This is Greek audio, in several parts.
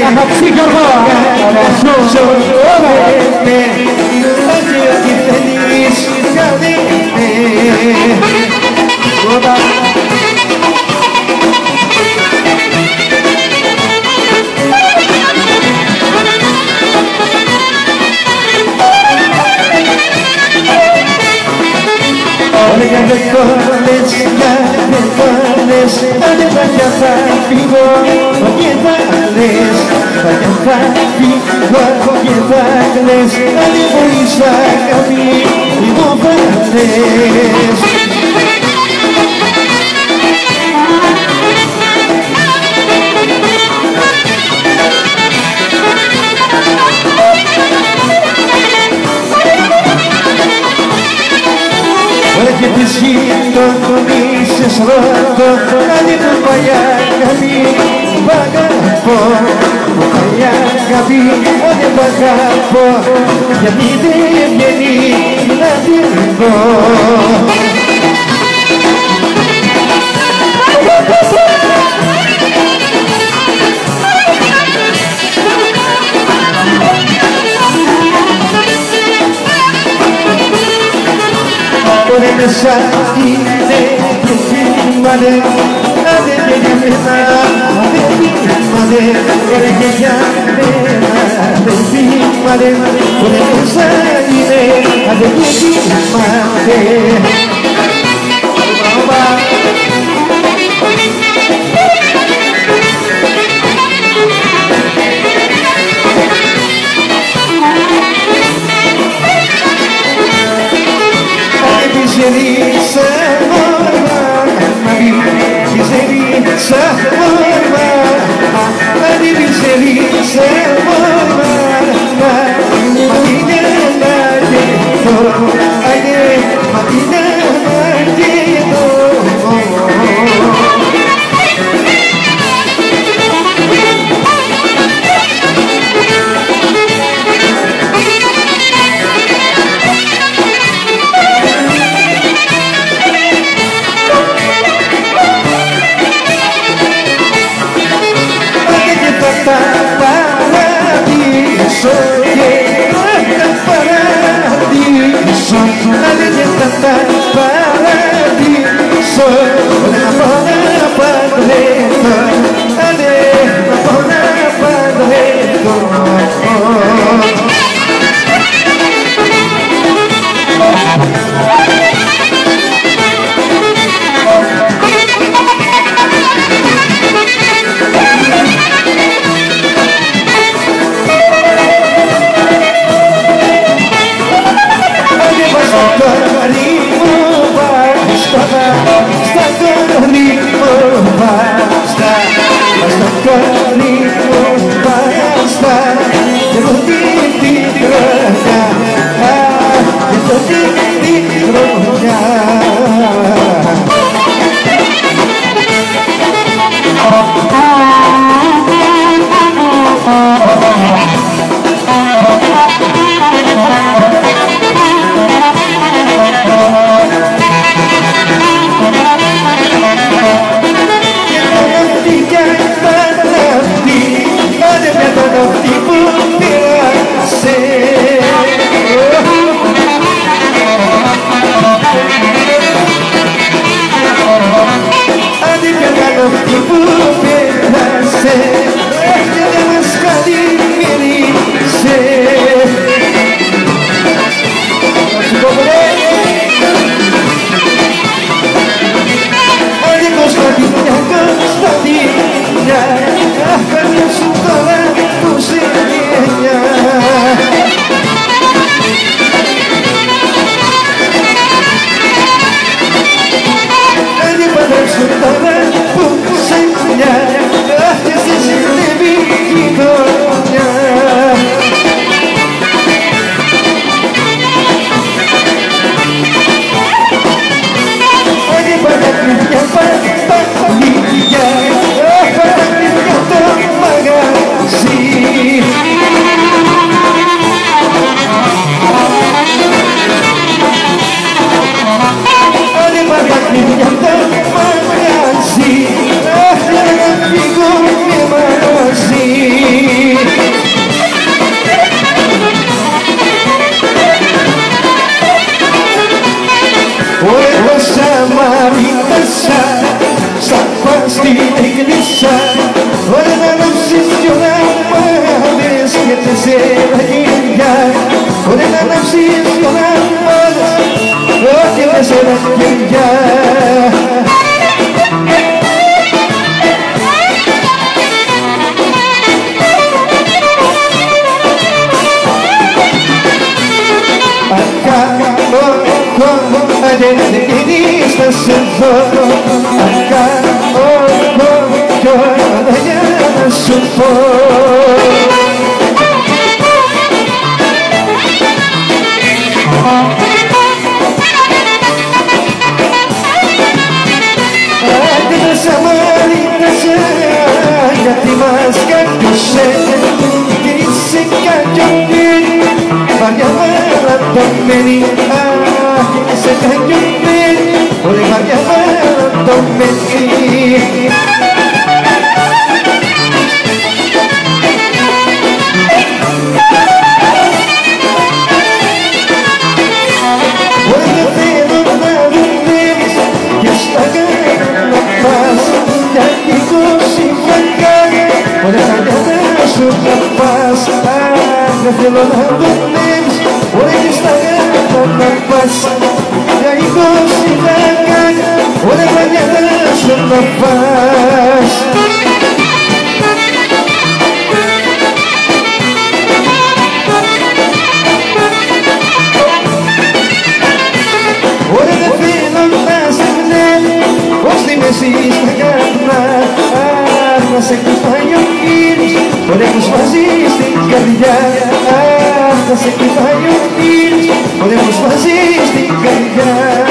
Здесь σε τα χέρια. Δεν θα σε δω, αν κάνω κι όλα για να σου πω. Αντιδρασαμάριτασα γιατί μας κάτωσε και είσαι κακιωμένη, βαριά μαλατωμένη. Είσαι κακιωμένη, όλη βαριά μαλατωμένη. Όλη δεν θέλω να δουλεύεις και στα κάτω να πας, γιατί τόση φαγκάρια όλα τα νιάτα σου να πας. Δεν θέλω να δουλεύεις όλη στα κάτω να πας, γιατί τόση φαγκάρια όλα τα νιάτα σου να πας. Ωραία δεν θέλω να σε βλέπω ως τη μέση στα καρδιά, να σε χτυπάει ο ήλιος, ωραία πως βάζει στην καρδιά. Να σε χτυπάει ο ήλιος, ωραία πως βάζει στην καρδιά.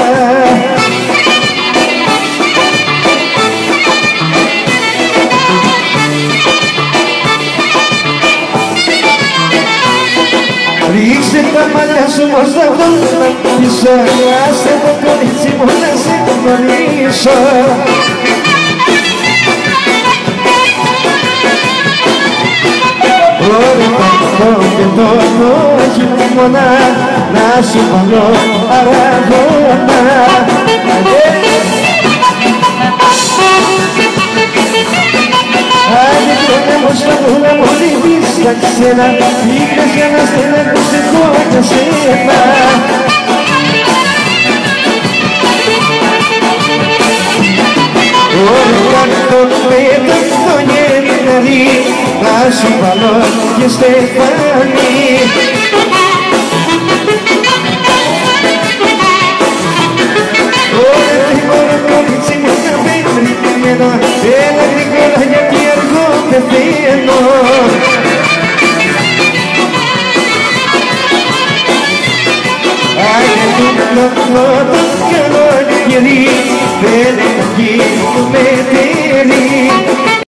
Ρίξτε τα μαλλιά σου πως θα βρω να πίσω, άστε το κορίτσι μου να σε γνωρίσω. Ωραία παντώ και το χειμώνα να σου βάλω αραγώνα. Άντε χρόνια μου σταθούνα μου λείπεις για ξένα, είχες για να στεναχούς εγώ για σένα. Ωραία το πέτω το γερναρί, να σου βάλω και στεφάνι. Ωραία γρήγορα κορίτσι μου καπέλα, έλα γρήγορα γιατί αργό πεθαίνω. Άγια του πλωτό το καλοκαιρί, δεν θα γίνουμε τέλει.